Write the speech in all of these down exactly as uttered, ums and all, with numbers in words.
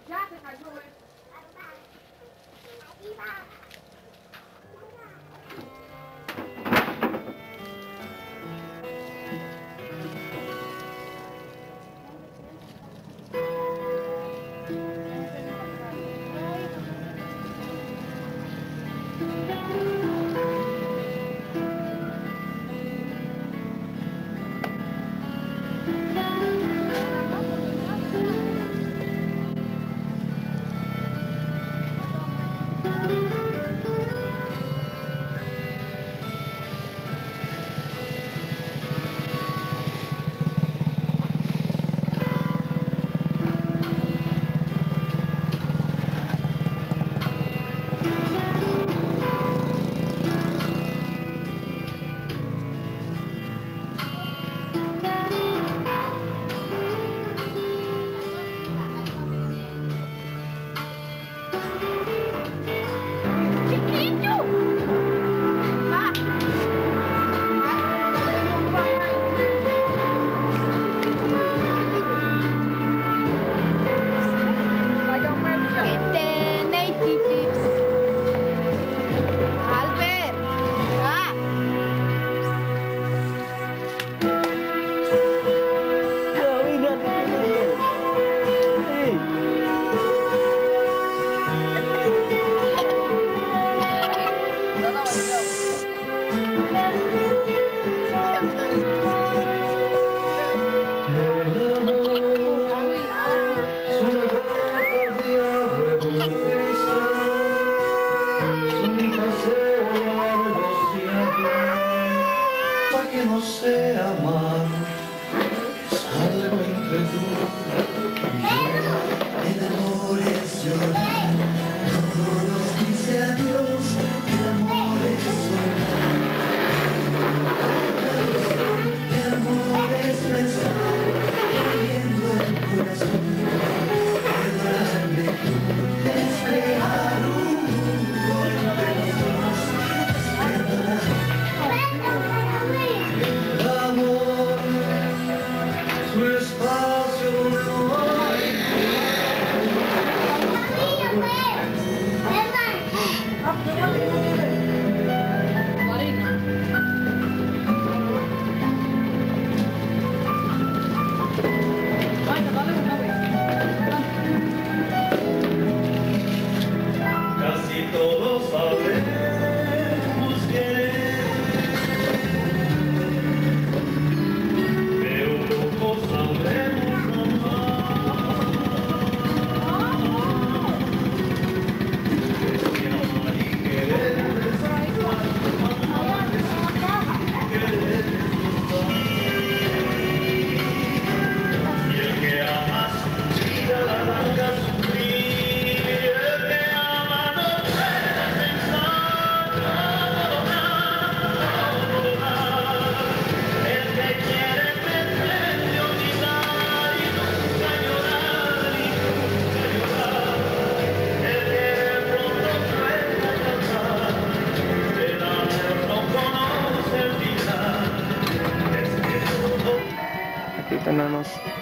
Tenemos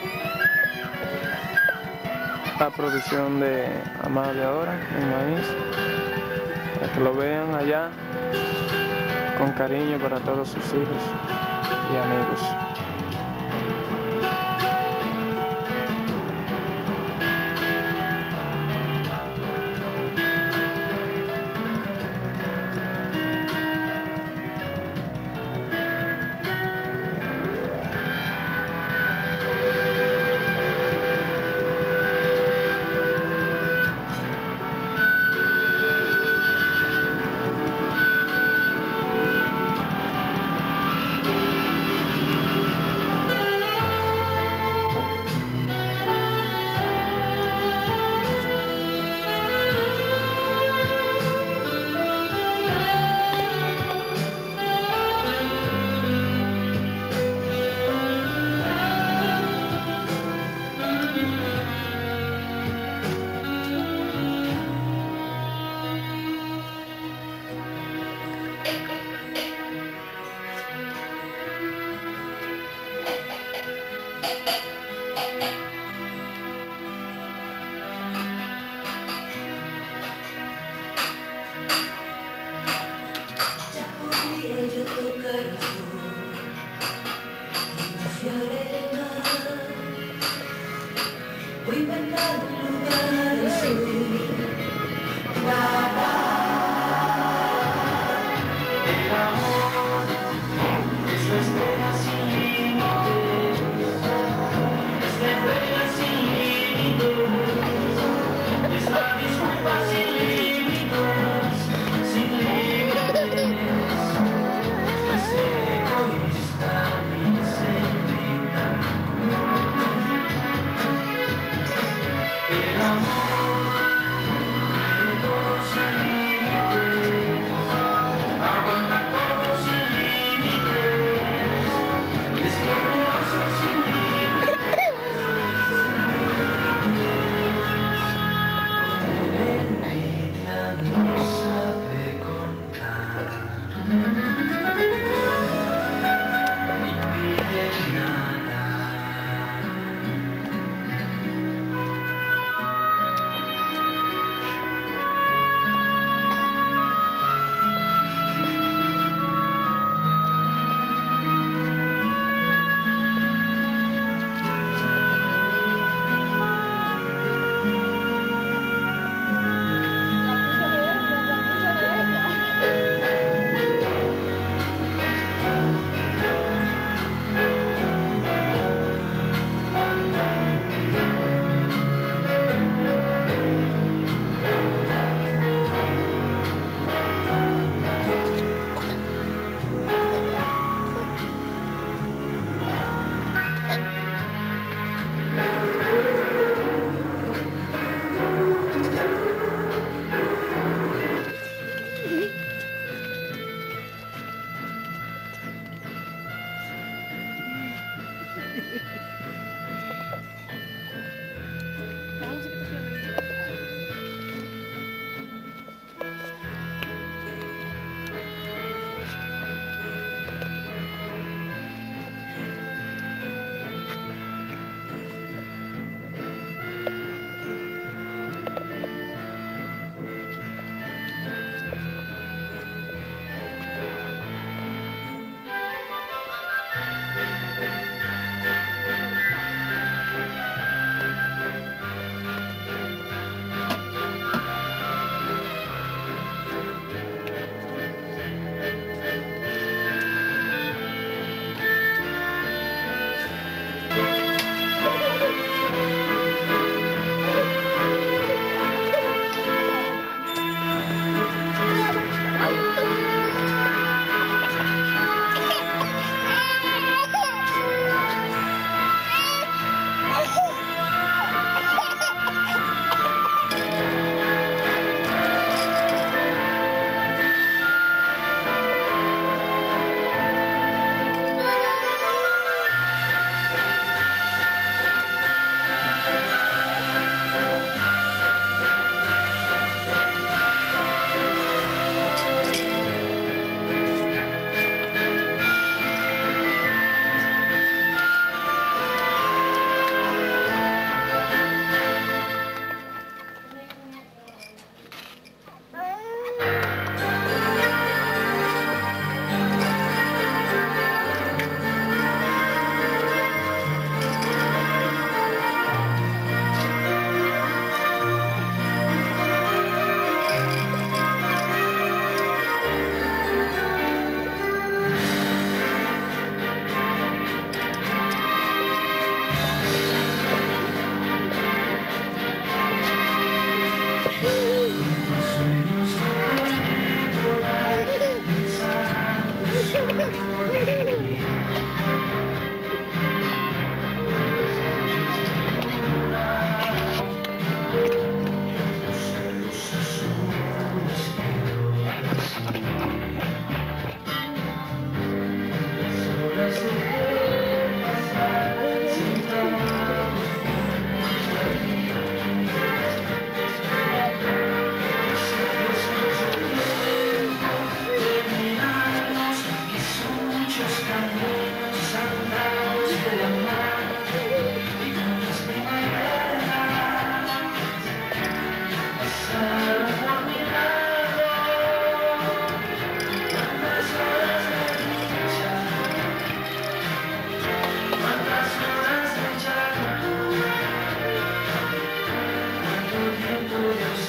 la producción de Amable ahora en maíz, para que lo vean allá con cariño para todos sus hijos y amigos.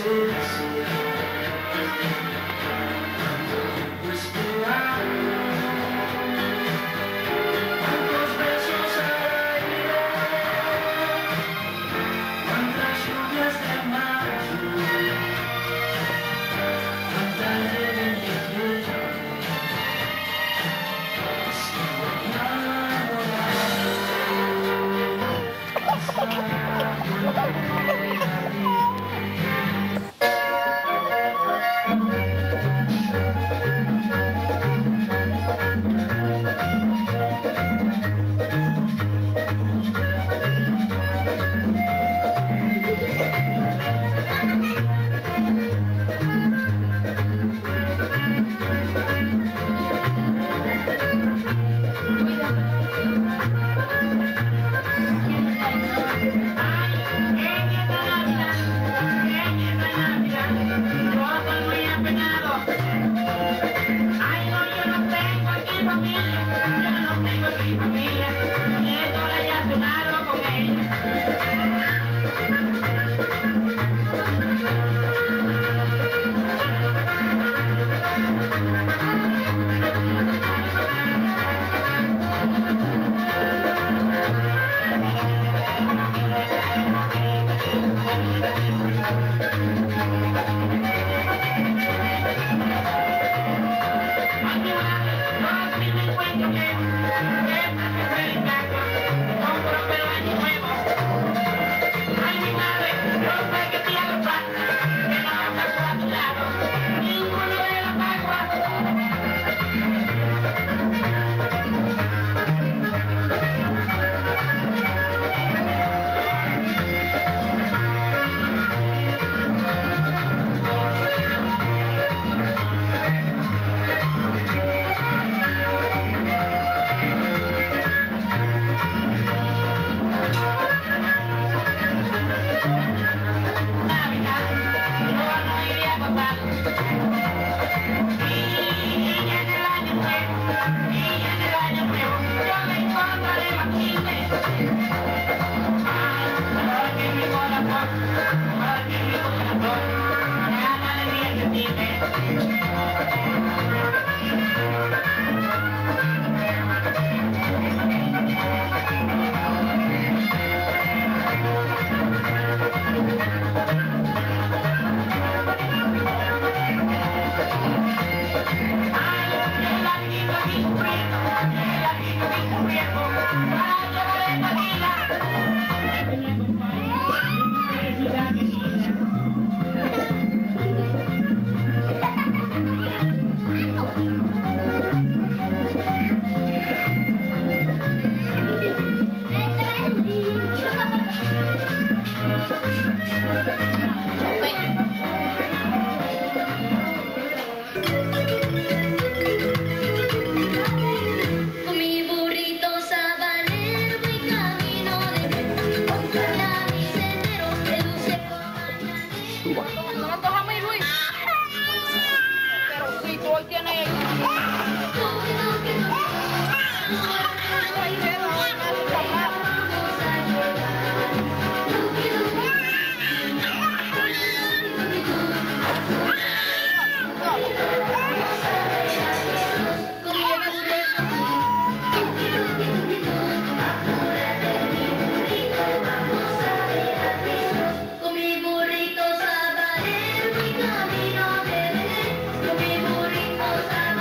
Con mi burrito sabanero voy camino de Belén, con mi burrito sabanero.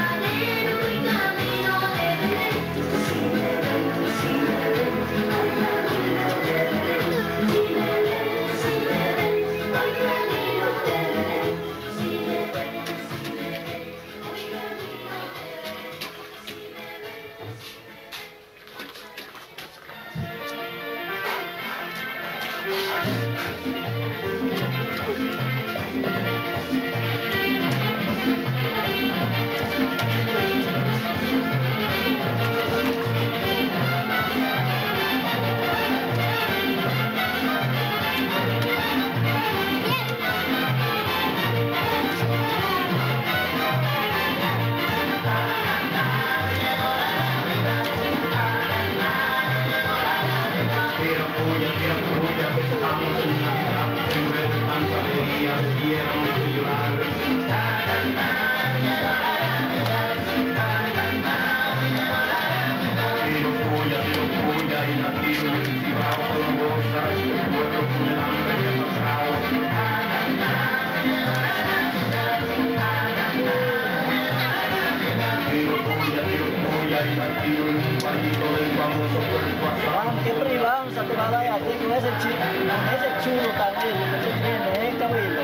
ese chulo también, que se tiene, ¿eh, Camilo?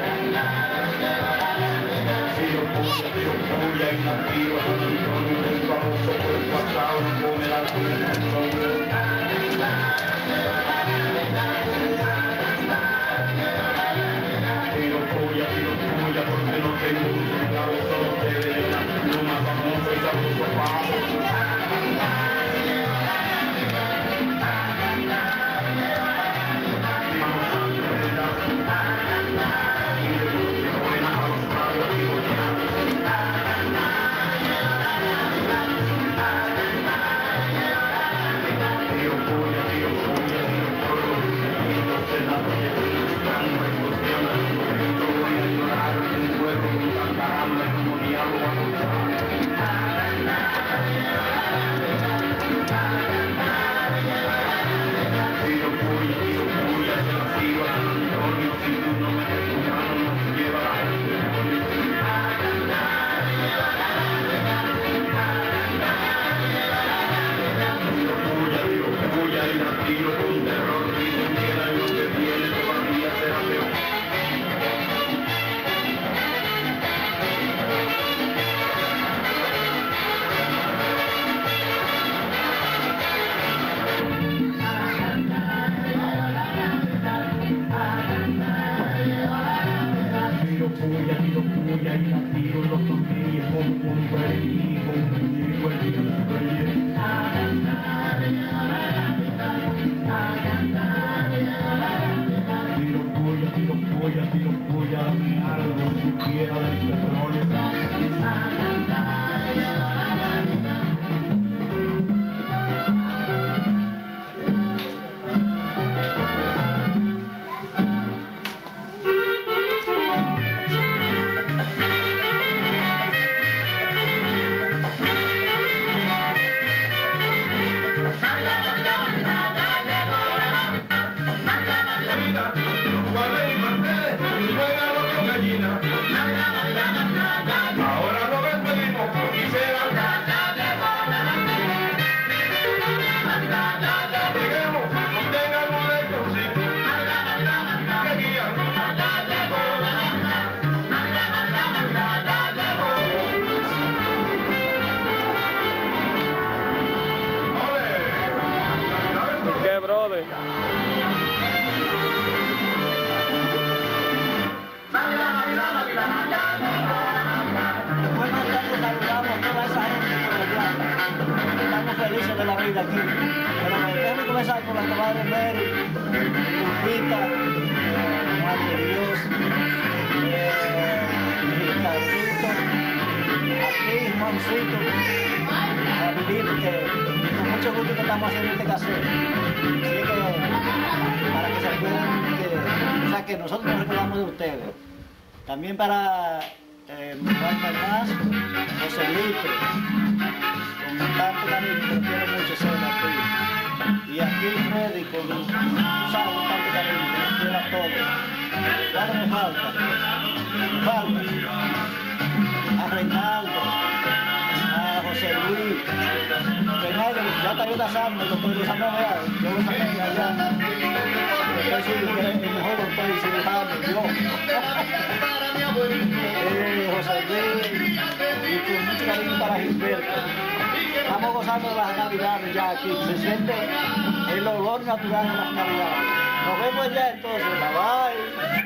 ¿Qué, brother? Buenas tardes, saludamos a toda esa gente colombiana. Estamos felices de la vida aquí. Pero déjame comenzar con la comadre Mary, Lupita, Madre Dios, eh, Ricardito, aquí, Juancito, a vivir, que con mucho gusto que estamos haciendo este casero. Así que, para que se acuerden que, o sea, que nosotros nos recordamos de ustedes. También para eh, mi falta más, José Lipe, con tanto cariño que lo quiero mucho ser aquí. Y aquí Freddy, con un tanto cariño que lo quiero a todos. Claro, me falta, me falta a Reinaldo, a José Luis, Reinaldo, ya te ayuda a Sam, el doctor Luis Samuel, yo lo saqué de allá. Estoy seguro que es el mejor doctor y cirujano, yo. Eh, José Luis, y con mucho cariño para Gilberto. Estamos gozando de las navidades ya aquí, se siente el olor natural de las navidades. Nos vemos ya entonces, bye bye.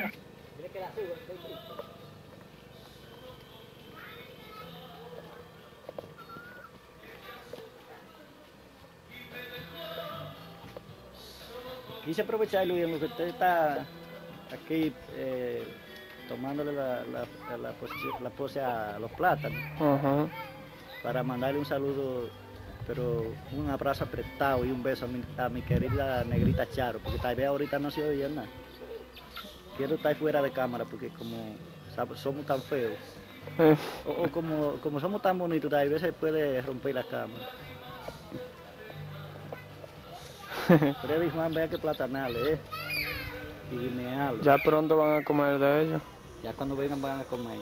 Quise aprovechar, Luis, en lo que usted está aquí eh, tomándole la, la, la, pose, la pose a los plátanos, Uh-huh. para mandarle un saludo, pero un abrazo apretado y un beso a mi, a mi querida negrita Charo, porque tal vez ahorita no se oye nada. Quiero estar fuera de cámara porque como ¿sabes? Somos tan feos, o, o como, como somos tan bonitos, tal vez se puede romper la cámara. Freddy y Juan, vea que platanales, ¿eh? Y guineales. Ya pronto van a comer de ellos. Ya cuando vengan van a comer.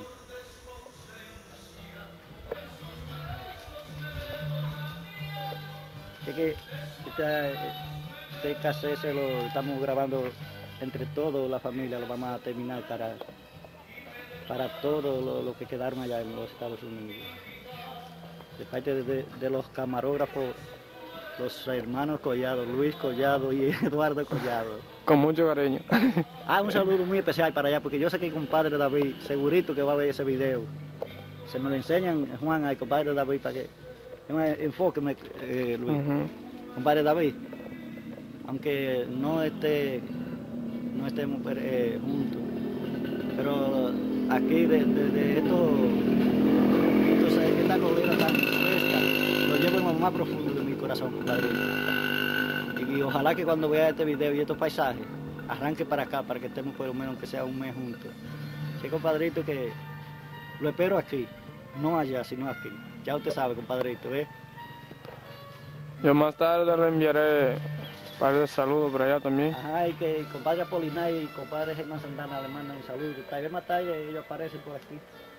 Es que esta, este cassette se lo estamos grabando entre todos, la familia, lo vamos a terminar para, para todos los lo que quedaron allá en los Estados Unidos. De parte de, de, de los camarógrafos, los hermanos Collado, Luis Collado y Eduardo Collado. Con mucho cariño. Ah, un saludo muy especial para allá, porque yo sé que el compadre David, segurito que va a ver ese video. Se me lo enseñan, Juan, al compadre David, para que... Enfóqueme, eh, Luis. Uh-huh. Compadre David, aunque no esté, no estemos eh, juntos, pero aquí de, de, de esto, entonces, esta colina tan fresca, lo llevo en lo más profundo de mi corazón, compadre. Y, y ojalá que cuando vea este video y estos paisajes, arranque para acá, para que estemos por lo menos, aunque sea un mes juntos. Sí, compadrito, que lo espero aquí, no allá, sino aquí. Ya usted sabe, compadrito, ¿eh? Yo más tarde le enviaré un par de saludos por allá también. Ajá, y que el compadre Apolinar y el compadre Germán Santana le mandan un saludo. Tal vez más tarde ellos aparecen por aquí.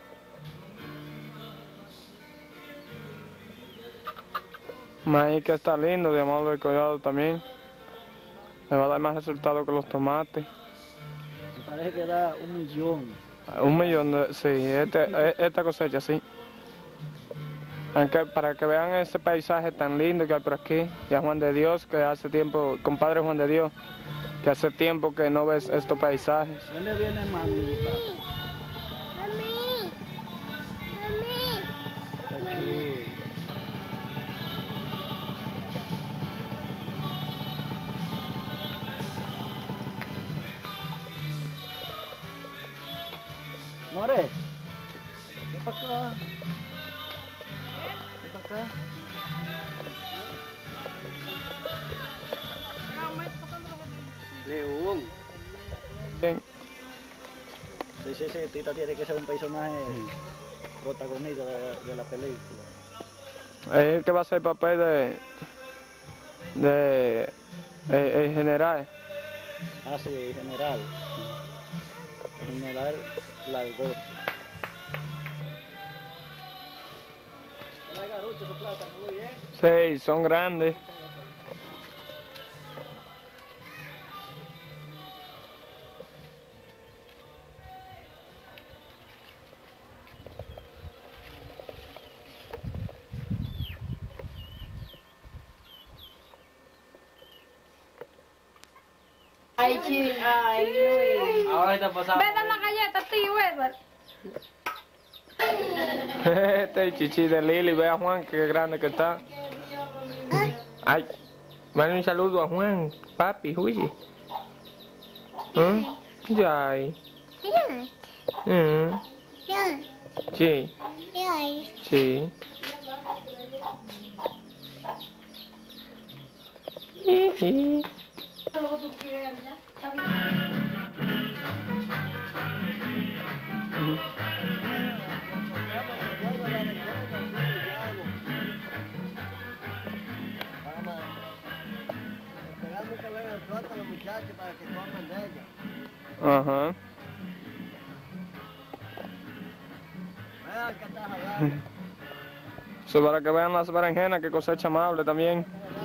Maíz que está lindo, de Amado del Collado también. Le va a dar más resultados que los tomates. Me parece que da un millón. Un millón, de, sí, este, esta cosecha, sí. Aunque para que vean ese paisaje tan lindo que hay por aquí, ya Juan de Dios, que hace tiempo, compadre Juan de Dios, que hace tiempo que no ves estos paisajes. ¿Dónde viene mami? Mami, mami. Aquí. More, ven para acá. Ven para acá. León. Bien. Sí, sí, sí, Tita tiene que ser un personaje protagonista de, de la película. Es el que va a ser el papel de... de... el, el general. Ah, sí, general. General Largot. ¿La garucha, su plata, muy bien? Sí, son grandes. Ay, chi, ay, Luis. Ahora está pasando. Ven a la galleta, tío, Edward. Este es el chichi de Lili, ve a Juan, qué grande que está. Ay, mande un saludo a Juan, papi, huye. ¿Eh? Ay. Mm. Sí, sí. Jiji. Esperamos que vengan pronto los muchachos para que coman de ella. Ajá. Vean que estás hablando. Eso para que vean las berenjenas que cosecha amable también.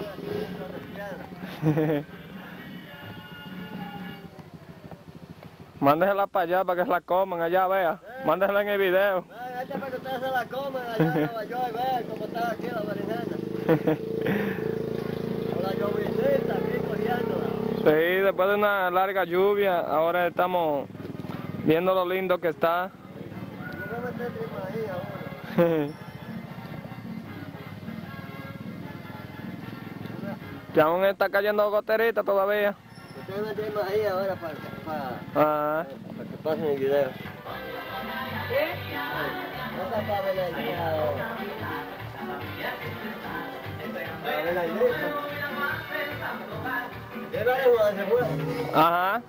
Mándesela para allá para que se la coman allá, vea. Mándesela en el video. Este para que ustedes se la coman allá en Nueva York, vean cómo está aquí la berenjena. Con la llovinita aquí cogiéndola. Sí, después de una larga lluvia, ahora estamos viendo lo lindo que está. Yo voy a meter prima ahí ahora. Que aún está cayendo goterita todavía. Ustedes meten ahí ahora para, para, Ah. para que pasen el video. No está para ver la idea ahora. Para ver la idea. ¿Qué va a jugar? ¿Se fue? Ajá.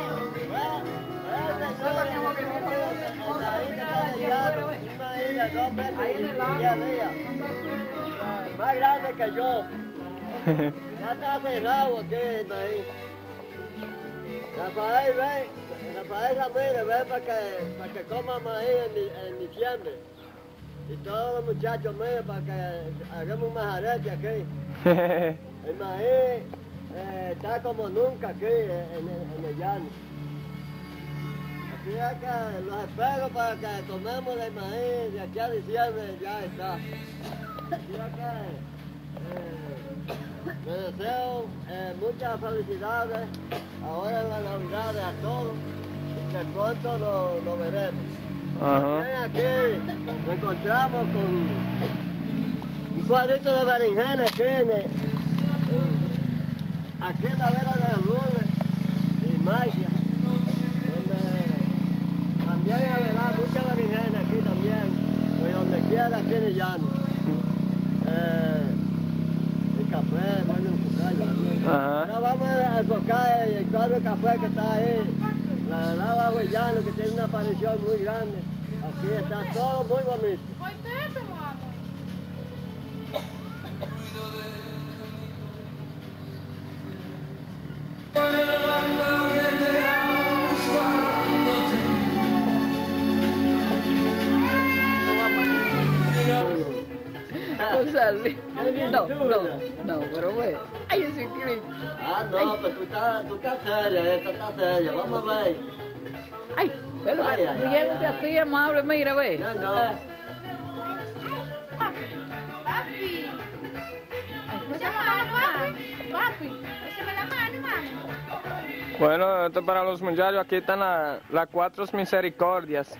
Más grande que yo. Ya está cerrado aquí el maíz. Rafael, ven. Rafael Ramírez, ven para que, para que coma maíz en, en diciembre. Y todos los muchachos míos para que hagamos un majarete aquí. El maíz eh, está como nunca aquí en, en, en el llano. Aquí acá, los espero para que tomemos el maíz de aquí a diciembre, ya está. Aquí acá, eh, les deseo eh, muchas felicidades ahora en la Navidad a todos y que pronto nos, nos veremos. Ajá. Aquí nos encontramos con un cuadrito de berenjena aquí, en el, aquí en la vera de los lunes y magia, donde también hay ¿verdad? Mucha berenjena aquí también, pues donde quiera aquí en el llano. Eh, el café, bueno, en su calle también. Ajá. Ahora vamos a enfocar el, el cuadro de café que está ahí, la verdad bajo el llano, que tiene una aparición muy grande. Aquí está todo muy bonito. González. No, no, no, pero bueno. Ay, ese clip. Ah, no, pues tú estás, tú estás seria, esta está seria, vamos a ver. Ay, pero Ay, ay, Miguel, ay, usted ay. así amable, mira, ve. No, no. Papi. Pásame la mano, papi. Pásame la mano, mano. Bueno, esto es para los muchachos. Aquí están la- las cuatro misericordias.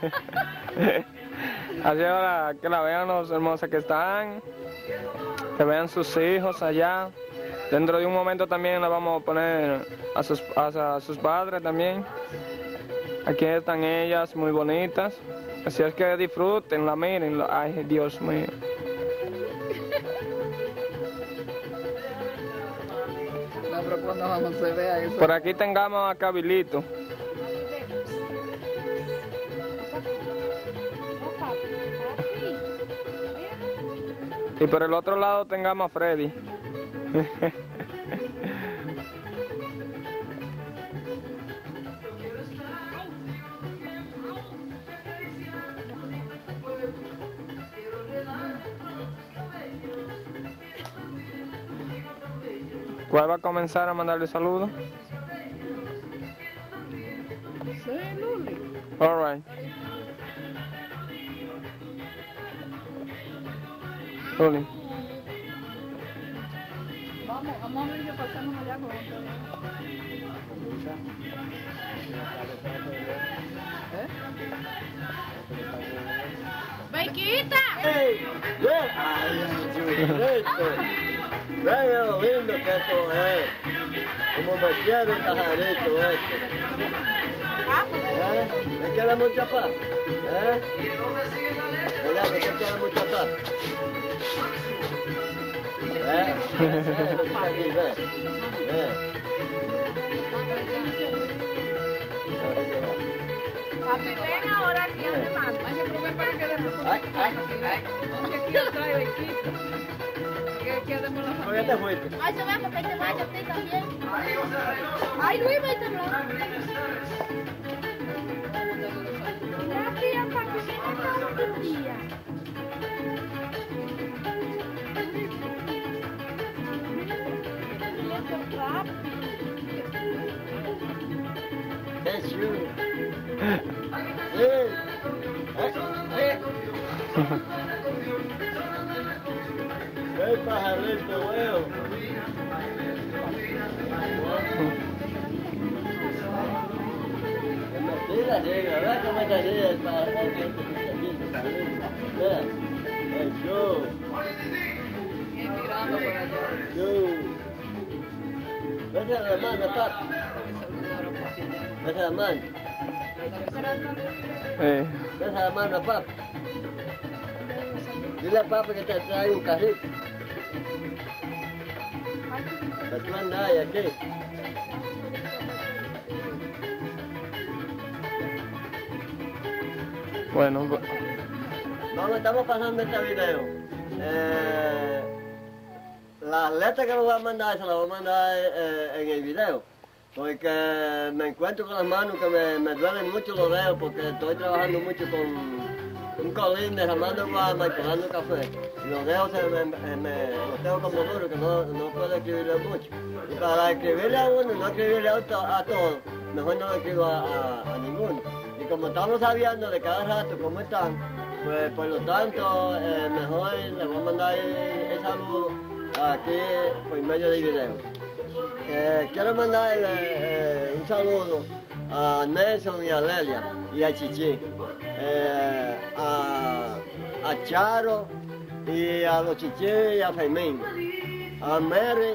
Así ahora que la vean los hermosos que están. Que vean sus hijos allá. Dentro de un momento también la vamos a poner a sus, a, a sus padres también. Aquí están ellas muy bonitas. Así es que disfruten, la miren. Ay, Dios mío. No, pero cuando vamos a ver a eso. Por aquí tengamos a Cabilito. Oh, papi. Papi. Y por el otro lado tengamos a Freddy. ¿Cuál va a comenzar a mandarle saludos? Sí, Luli. All right. Luli. Vamos, vamos a ver que pasamos allá con ¿Eh? Bequita. ¡Ey! ¡Ven! ¡Ay, chulito! Vaya lo lindo que esto es. Como me quiere el pajarito este. ¿Eh? ¿Me quiere mucha paz? ¿Eh? ¿Verdad que te quiere mucha paz? ¿Eh? ¿Eh? Lo que está aquí, ve. ¿Eh? Papi, ven ahora aquí a mi mano. Ay, pero ven para que demos Ay, ay, ay. que aquí atrás, Bequita. Que quedemos la ¿Por qué te fuiste? Ay, se va porque te vaya a ti también. Ay, Luis, me tembló. Rápido, papi, ven acá un día. ¡Qué chulo! ¡Eh! ¡Eh! ¡Qué pajarito, huevo! Mira, negra, ¿verdad cómo está negra el pajarito? Mira, el show, mirando por allá. show. Vete a la mano, papá. Vete a la mano. Eh, Vete a la mano, papá. Dile a papá que te trae un carrito. Que tú andas ahí aquí. bueno, bu- Vamos, estamos pasando este video. Eh, las letras que me voy a mandar se las voy a mandar eh, en el video. Porque me encuentro con las manos que me, me duelen mucho los dedos porque estoy trabajando mucho con, un colín derramando guama y pelando café. Y los dedos se me, me, los tengo como duros, que no, no puedo escribirle mucho. Y para escribirle a uno, no escribirle a, to, a todos, mejor no lo escribo a, a, a ninguno. Y como estamos sabiendo de cada rato cómo están, pues por lo tanto, eh, mejor les voy a mandar el, el saludo aquí por medio del video. Eh, quiero mandarle eh, un saludo a Nelson y a Lelia y a Chichi, eh, a, a Charo y a los Chichi y a Fermín, a Mary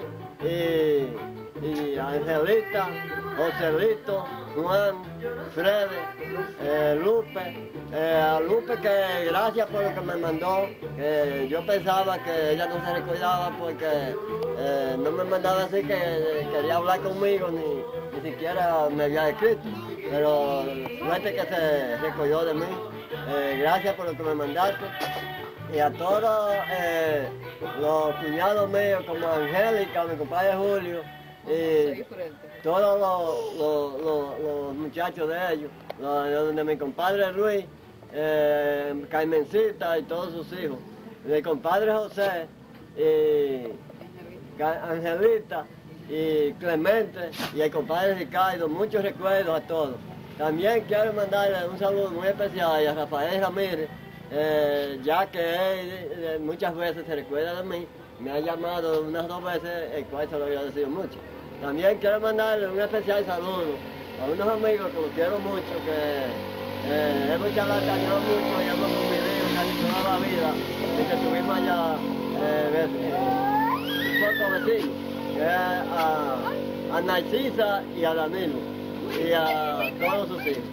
y, y a Angelita, Joselito, Juan, Freddy, eh, Lupe, eh, a Lupe que gracias por lo que me mandó, que yo pensaba que ella no se recordaba porque eh, no me mandaba así que quería hablar conmigo ni, ni siquiera me había escrito, pero suerte que se recordó de mí, eh, gracias por lo que me mandaste. Y a todos eh, los cuñados míos como Angélica, mi compadre Julio, y todos los, los, los, los muchachos de ellos, los, de mi compadre Luis, eh, Carmencita y todos sus hijos, mi compadre José, y Angelita y Clemente y el compadre Ricardo, muchos recuerdos a todos. También quiero mandarle un saludo muy especial a Rafael Ramírez, eh, ya que él eh, muchas veces se recuerda de mí, me ha llamado unas dos veces, el cual se lo he agradecido mucho. También quiero mandarle un especial saludo a unos amigos que los quiero mucho, que eh, hemos charlataneado mucho y hemos convivido casi toda la vida, y que estuvimos allá eh, eh, poco vecinos, que es a, a Narcisa y a Danilo, y a todos sus hijos.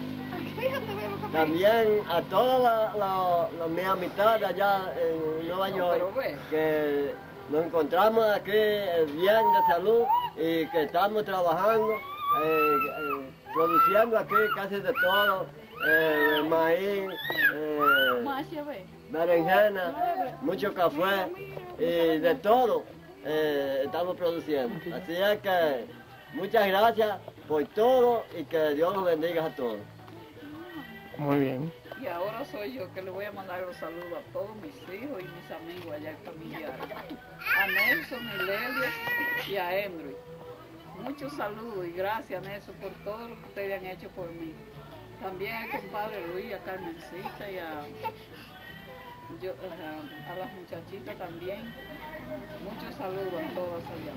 También a todas la, la, la, mis amistades allá en Nueva York, que nos encontramos aquí bien de salud y que estamos trabajando, eh, eh, produciendo aquí casi de todo, eh, maíz, eh, berenjena, mucho café y de todo eh, estamos produciendo. Así es que muchas gracias por todo y que Dios los bendiga a todos. Muy bien. Y ahora soy yo que le voy a mandar los saludos a todos mis hijos y mis amigos allá familiares. A Nelson y Lelia y a Henry. Muchos saludos y gracias, Nelson, por todo lo que ustedes han hecho por mí. También al compadre Luis, a Carmencita y a, yo, a, a las muchachitas también. Muchos saludos a todas allá.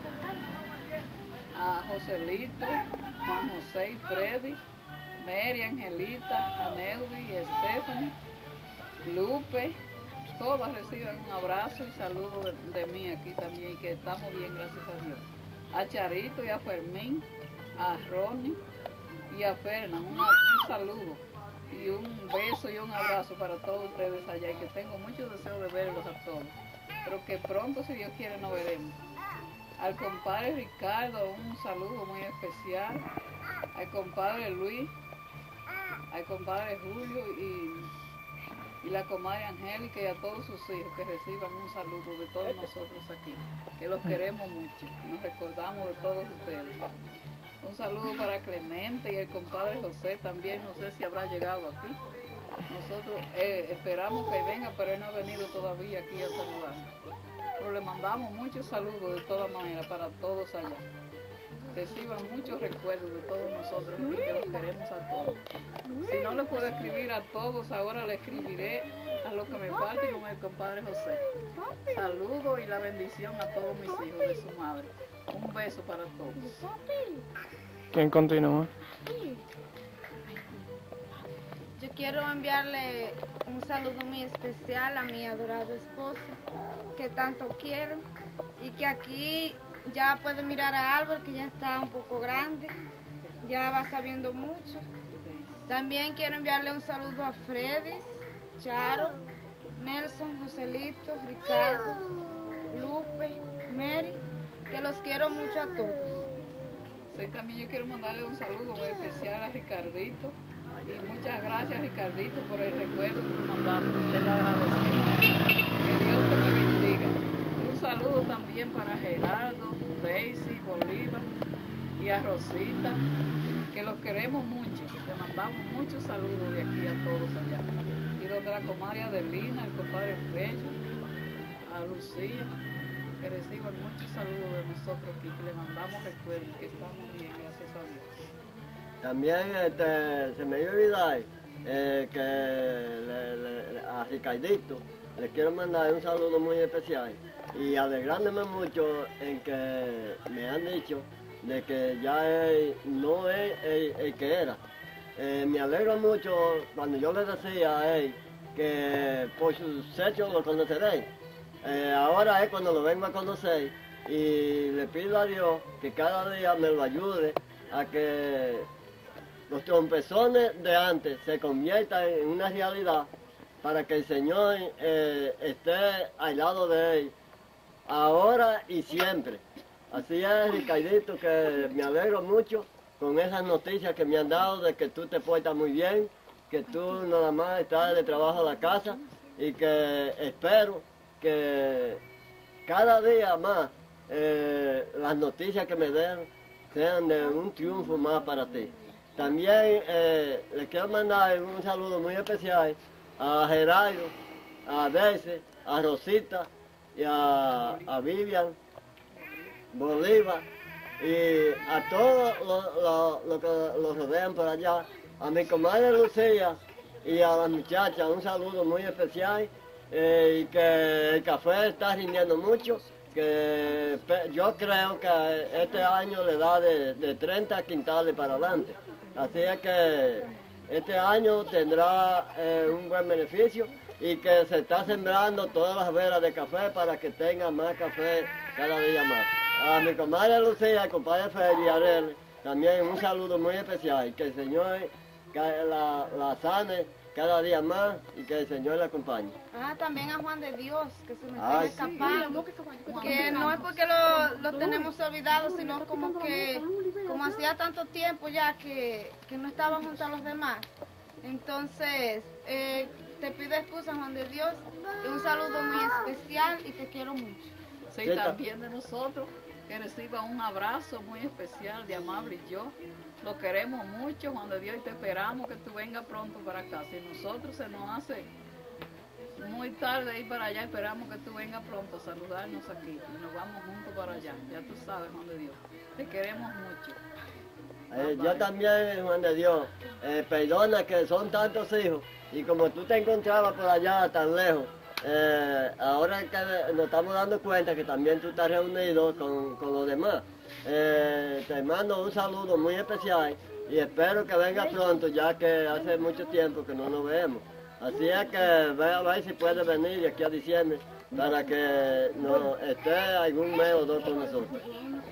A Joselito, Juan José y Freddy, Mary, Angelita, Aneudi, Stephanie, Lupe, todas reciban un abrazo y saludo de, de mí aquí también, que estamos bien, gracias a Dios. A Charito y a Fermín, a Ronnie y a Fernan, un, un saludo y un beso y un abrazo para todos ustedes allá, y que tengo mucho deseo de verlos a todos, pero que pronto, si Dios quiere, nos veremos. Al compadre Ricardo, un saludo muy especial, al compadre Luis, al compadre Julio y, y la comadre Angélica y a todos sus hijos, que reciban un saludo de todos nosotros aquí, que los queremos mucho, nos recordamos de todos ustedes. Un saludo para Clemente y el compadre José también, no sé si habrá llegado aquí. Nosotros eh, esperamos que venga, pero él no ha venido todavía aquí a saludarnos. Pero le mandamos muchos saludos de todas maneras para todos allá. Reciban muchos recuerdos de todos nosotros y que los queremos a todos. Si no le puedo escribir a todos, ahora le escribiré a lo que me falte con el compadre José. Saludos y la bendición a todos mis hijos de su madre. Un beso para todos. ¿Quién continúa? Yo quiero enviarle un saludo muy especial a mi adorado esposo, que tanto quiero, y que aquí ya puede mirar a Álvaro, que ya está un poco grande, ya va sabiendo mucho. También quiero enviarle un saludo a Freddy, Charo, Nelson, Joselito, Ricardo, Lupe, Mary, que los quiero mucho a todos. Sí, también yo quiero mandarle un saludo muy especial a Ricardito. Y muchas gracias, Ricardito, por el recuerdo que me mandaste. Te lo agradecemos. Que Dios te bendiga. Un saludo también para Gerardo, Daisy, Bolívar y a Rosita, que los queremos mucho. Te mandamos muchos saludos de aquí a todos allá. Y donde la comadre Adelina, el compadre Frecho, a Lucía, que reciban muchos saludos de nosotros aquí, que le mandamos recuerdos, que estamos bien, gracias a Dios. También este, se me iba a olvidar eh, que le, le, a Ricardito le quiero mandar un saludo muy especial y alegrándome mucho en que me han dicho de que ya él no es el, el que era. Eh, me alegro mucho cuando yo le decía a él que por sus hechos lo conoceré. Eh, ahora es cuando lo vengo a conocer y le pido a Dios que cada día me lo ayude a que los trompezones de antes se conviertan en una realidad para que el Señor eh, esté al lado de él ahora y siempre. Así es, Ricardito, que me alegro mucho con esas noticias que me han dado de que tú te portas muy bien, que tú nada más estás de trabajo a la casa y que espero que cada día más eh, las noticias que me den sean de un triunfo más para ti. También eh, les quiero mandar un saludo muy especial a Gerardo, a Daisy, a Rosita y a, a Vivian, Bolívar y a todos los lo, lo que los rodean por allá, a mi comadre Lucía y a las muchachas un saludo muy especial eh, y que el café está rindiendo mucho, que yo creo que este año le da de, de treinta quintales para adelante. Así es que este año tendrá eh, un buen beneficio y que se está sembrando todas las veras de café para que tenga más café cada día más. A mi comadre Lucía, al compadre Feli y a Arely, también un saludo muy especial. Que el Señor la, la sane cada día más y que el Señor la acompañe. Ah, también a Juan de Dios, que se me Ay, está sí. escapando. Que no es porque lo, lo tenemos olvidado, sino como que, como hacía tanto tiempo ya que, que no estaba junto a los demás. Entonces, eh, te pido excusa, Juan de Dios, y un saludo muy especial y te quiero mucho. Sí, también de nosotros, que reciba un abrazo muy especial de Amable y yo. Lo queremos mucho, Juan de Dios, y te esperamos que tú vengas pronto para acá. Si nosotros se nos hace muy tarde ir para allá, esperamos que tú vengas pronto a saludarnos aquí y nos vamos juntos para allá. Ya tú sabes, Juan de Dios, te queremos mucho. Eh, yo también, Juan de Dios, eh, perdona que son tantos hijos y como tú te encontrabas por allá tan lejos, eh, ahora que nos estamos dando cuenta que también tú estás reunido con, con los demás. Eh, te mando un saludo muy especial y espero que venga pronto, ya que hace mucho tiempo que no nos vemos. Así es que ve a ver si puede venir de aquí a diciembre para que no esté algún mes o dos con nosotros.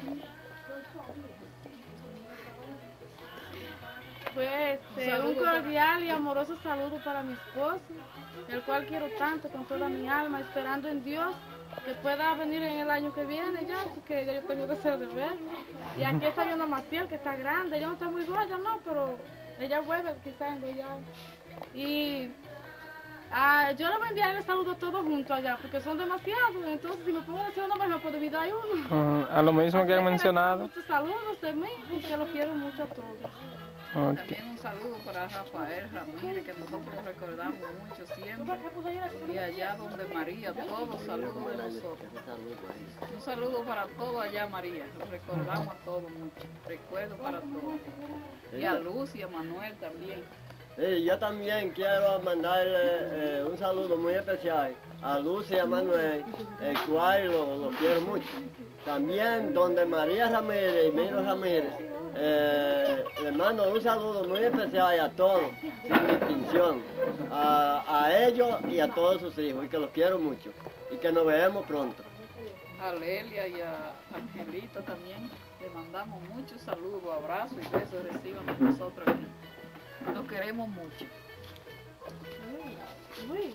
Pues este, un cordial y amoroso saludo para mi esposo, el cual quiero tanto con toda mi alma, esperando en Dios que pueda venir en el año que viene ya, porque ya yo tengo que ser de ver. Y aquí está Yona Maciel, que está grande, ella no está muy gorda, no, pero ella vuelve quizás en ya. Y ah, yo le voy a enviar el saludo a todos juntos allá, porque son demasiados, entonces si me pongo a decir uno más me puede olvidar uno. Uh, a lo mismo que han mencionado. Muchos saludos de mí, porque los quiero mucho a todos. Okay. También un saludo para Rafael Ramírez, que nosotros lo recordamos mucho siempre. Y allá donde María, todos saludos de nosotros. Un saludo para todos allá, María. Lo recordamos a todos mucho. Recuerdo para todos. Y a Luz y a Manuel también. Sí, yo también quiero mandarle eh, un saludo muy especial a Luz y a Manuel, el cual lo, lo quiero mucho. También donde María Ramírez y Miro Ramírez, eh, les mando un saludo muy especial a todos, sin distinción, a, a ellos y a todos sus hijos, y que los quiero mucho, y que nos vemos pronto. A Lelia y a Angelita también, le mandamos muchos saludos, abrazos y besos reciban de nosotros aquí. Los queremos mucho. Uy,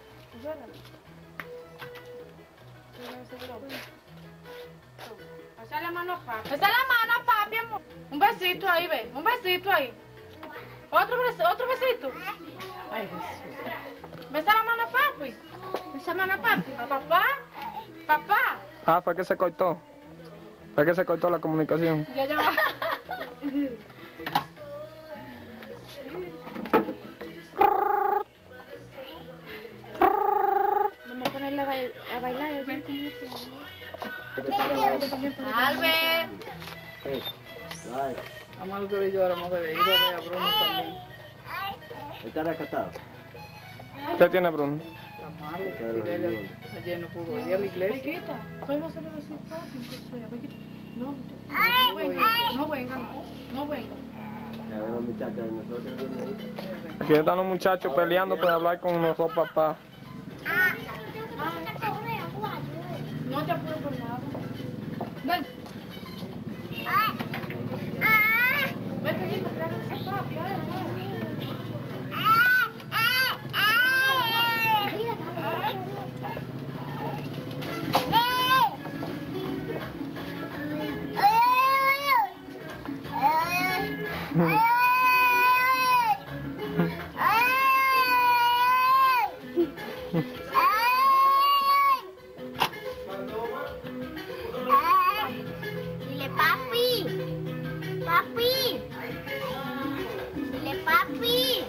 Pasa la mano a papi. Pasa la mano a papi, amor. Un besito ahí, ve. Un besito ahí. Otro, otro besito. Ay, Jesús. Besa la mano a papi. Besa la mano a papi. ¿A papá? Papá. Ah, fue que se cortó. Fue que se cortó la comunicación. Ya, ya va. Albert. Sí. Ay, Vamos al colegio ahora, vamos a ver. Y a ver a Bruno también. está rescatado. ¿Qué tiene Bruno? Está malo. Ayer ayer no pudo ir a la iglesia. No, no venga, no venga, no venga. Ya ven los muchachos de nosotros. Aquí están los muchachos peleando por hablar con nuestros papás. No te apures por nada. Ven. Vete aquí, trae ese papi, Dile papi. Papi. Dile papi.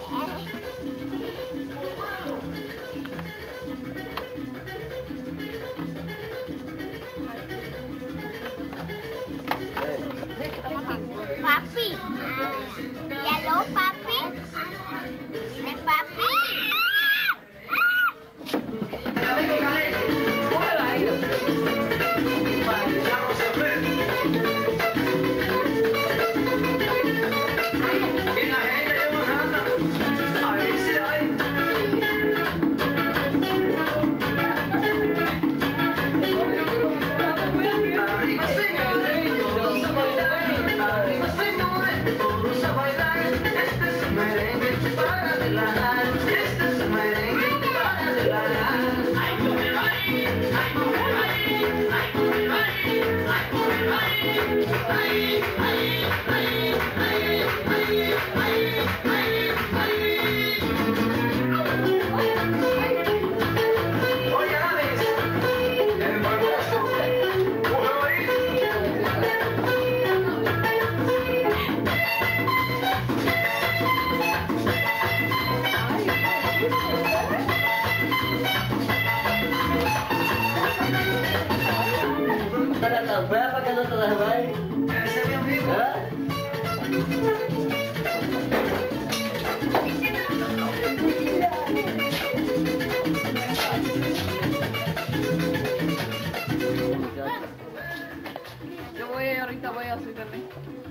Papi. Hello, papi. Dile papi. Para tan fea para que no te dejes ver. Ese es mi amigo. Yo voy ahorita, voy a hacer también.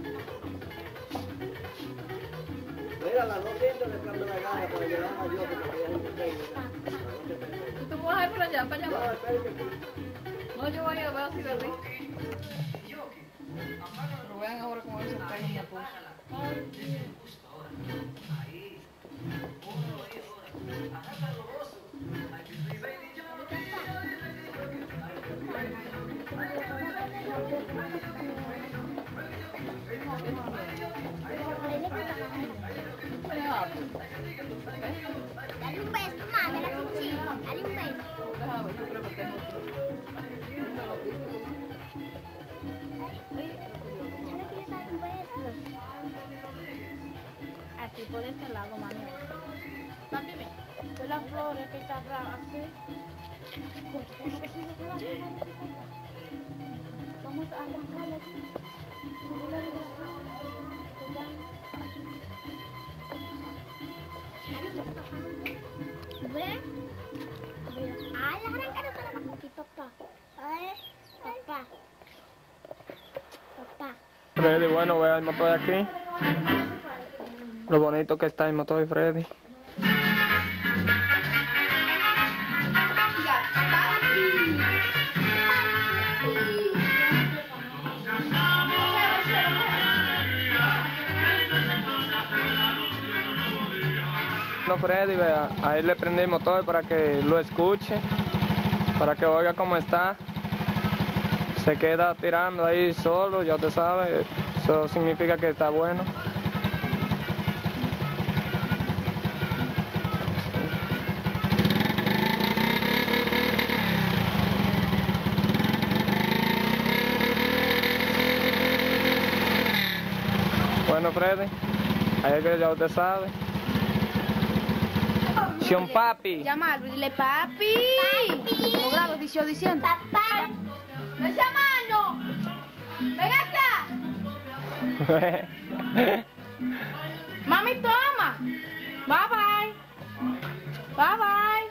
Mira, las dos pintas de cuando la gana para llevar a Dios, porque ya es ¿Tú vas a ir por allá, para allá? No, espérate. No, yo voy a ver así de rico. Pero vean ahora cómo se peña, pues. Dale un beso, mamá, dale un beso. Dale un beso. Déjame, yo creo que tengo otro. Aquí por este lado, mami. Papi, ven. Ve las flores que está atrás, así. Vamos a arrancarle aquí. ¿Ve? Ay, la gran cara para aquí, papá. Ay, papá. Papá. Freddy, bueno, vea el motor de aquí. Lo bonito que está el motor de Freddy. No, Freddy, vea, ahí le prendí el motor para que lo escuche, para que oiga cómo está. Se queda tirando ahí solo, ya te sabes, eso significa que está bueno. Bueno, Freddy, ahí que ya usted sabe. Sion papi. Llama al dile papi. Papi. Como grabo, dice diciendo. Papá. ¿Me llaman? ¡Ven acá! Mami, toma. Bye bye. Bye bye.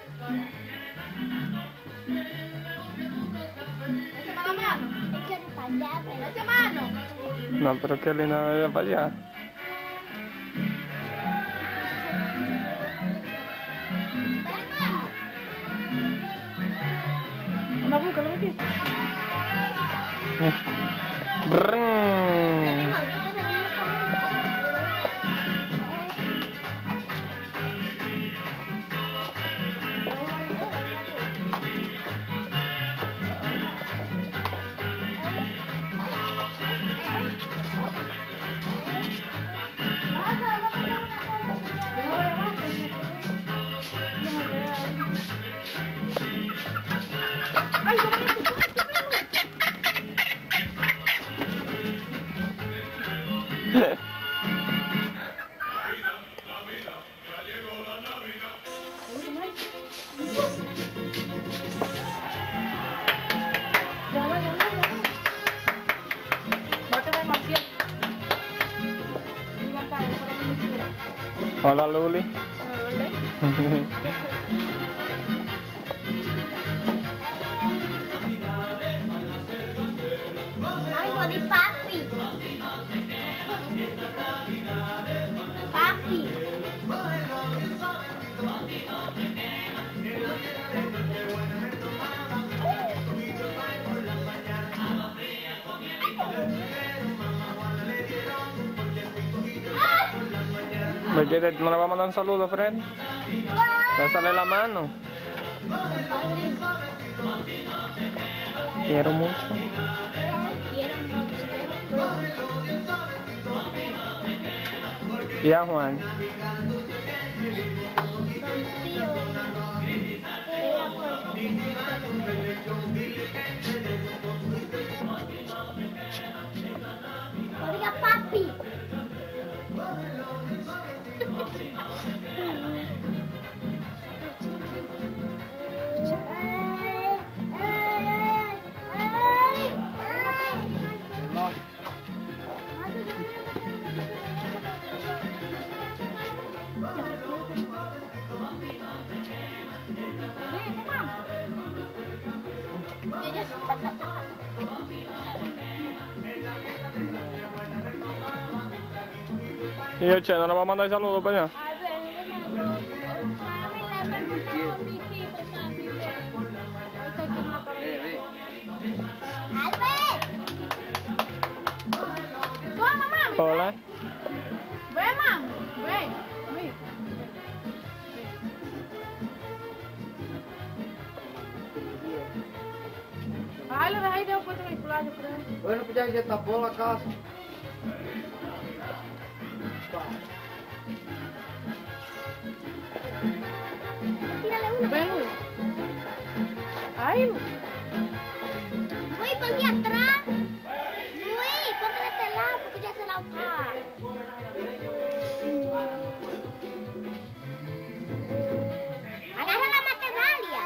¿Ese mano mano? Ese mano. No, pero qué linda vaya para allá. Anda, búscalo aquí. Brrrr. Hola, Luli. Algo de papi. Papi. ¿Me quiere, no le va a mandar un saludo, Fred? Bésale la mano. Quiero mucho. Y a Juan. Oiga, papi. Y el Che, ¿no le va a mandar saludos para allá? Hola. Ven, mamá. Ven. Ven. Ay, lo dejé ahí, dejo puesto en el playo, creo. Bueno, pues ya, ya tapó la casa. Ven, Luis. Ay, Luis. Luis, ponte atrás. Luis, ponte de este lado porque ya se la está. Agarra la materia.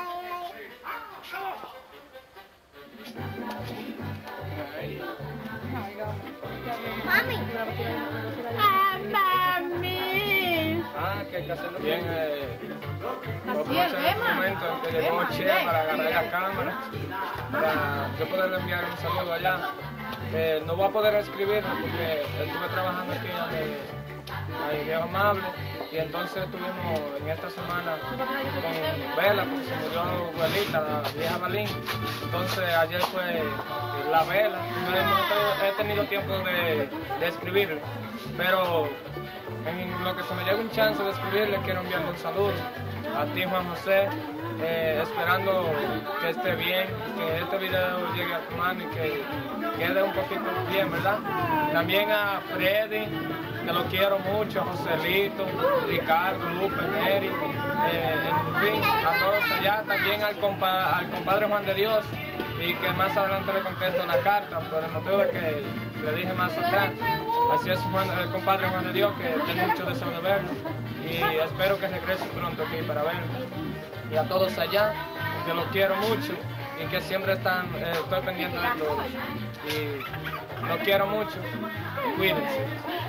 Mami. Ah, mami. Ah, que hay que hacerlo bien. Eh, Así es, en este momento en que llegó Emma, Che ven. para agarrar la cámara, para yo poder enviar un saludo allá. Eh, no voy a poder escribirlo porque estuve trabajando aquí donde hay Viejo Amable y entonces estuvimos en esta semana con Vela porque se murió abuelita, la vieja Balín. Entonces ayer fue la Vela, no he, no he tenido tiempo de, de escribirlo, pero en lo que se me llega un chance de escribirle quiero enviarle un saludo a ti, Juan José, eh, esperando que esté bien, que este video llegue a tu mano y que quede un poquito bien, ¿verdad? También a Freddy, que lo quiero mucho, a Joselito, Ricardo, Lupe, Neri, eh, en fin, a todos allá, también al, compa al compadre Juan de Dios, y que más adelante le contesto la carta, por el motivo de que le dije más atrás. Así es, Juan, el compadre Juan de Dios, que tengo mucho deseo de verlo, y espero que regrese pronto aquí para verlo. Y a todos allá, que los quiero mucho, y que siempre están, eh, estoy pendiente de todos. Y los quiero mucho. Cuídense.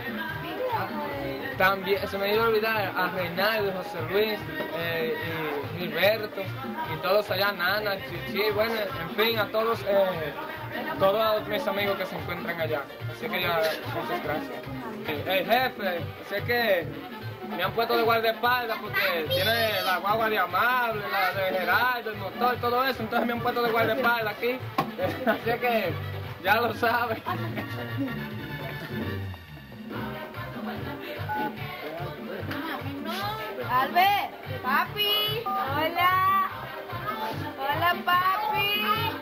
También se me iba a olvidar a Reinaldo, José Luis, eh, y Gilberto, y todos allá, Nana, Chichi, bueno, en fin, a todos, eh, todos mis amigos que se encuentran allá. Así que ya, muchas gracias. El jefe, sé que me han puesto de guardaespaldas porque tiene la guagua de Amable, la de Gerardo, el motor, todo eso, entonces me han puesto de guardaespaldas aquí. Así que ya lo saben. Albert, papi, hola, hola papi.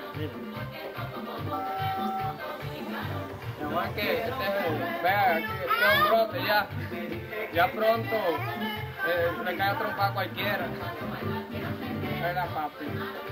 Igual que este, vea, aquí este es un brote ya, ya pronto eh, le cae a trompa a cualquiera. Era papi.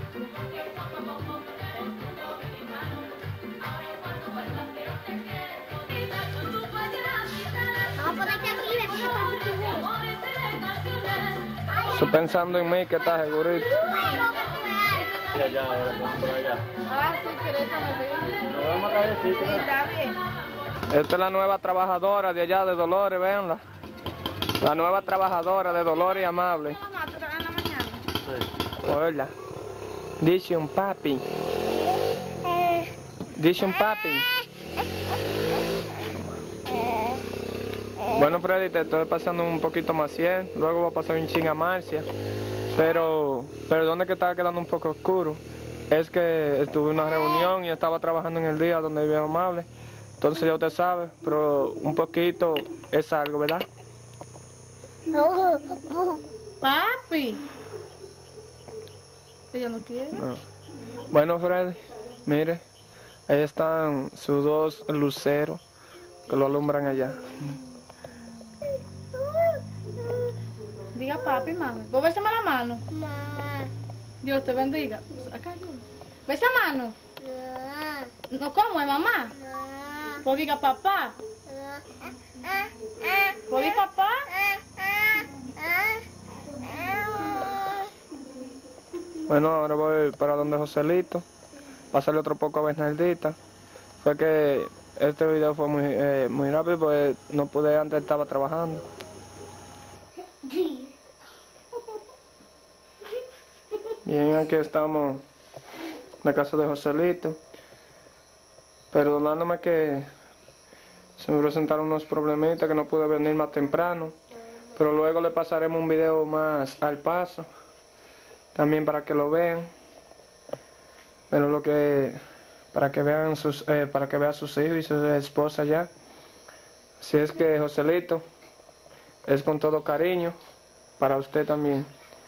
Estoy pensando en mí, que está segurito. Ya, ya, ahora, por allá. Ah, sí, querés que me diga. Nos vamos a caer, sí, Sí, está bien. Esta es la nueva trabajadora de allá de Dolores, véanla. La nueva trabajadora de Dolores y Amable. Mamá, ¿tú trabajas en la mañana? Hola. Dice un papi. Dice un papi. Bueno, Freddy, te estoy pasando un poquito más cien. Luego va a pasar un ching a Marcia. Pero, pero donde que estaba quedando un poco oscuro es que estuve en una reunión y estaba trabajando en el día donde vivía Amable. Entonces ya usted sabe, pero un poquito es algo, ¿verdad? Papi. Ella no quiere. No. Bueno, Freddy, mire, ahí están sus dos luceros que lo alumbran allá. Diga papi, mami. ¿Vos besame la mano? Dios te bendiga. Acá, ¿besa mano? No, ¿cómo es, mamá? Pues diga papá. Pues diga papá. Bueno, ahora voy para donde Joselito, pasarle otro poco a Bernardita. Fue que este video fue muy, eh, muy rápido, pues no pude, antes estaba trabajando. Bien, aquí estamos en la casa de Joselito, perdonándome que se me presentaron unos problemitas que no pude venir más temprano, pero luego le pasaremos un video más al paso, también para que lo vean, pero lo que para que vean sus eh, para que vean sus hijos y sus esposas ya. Así es que Joselito, es con todo cariño para usted también.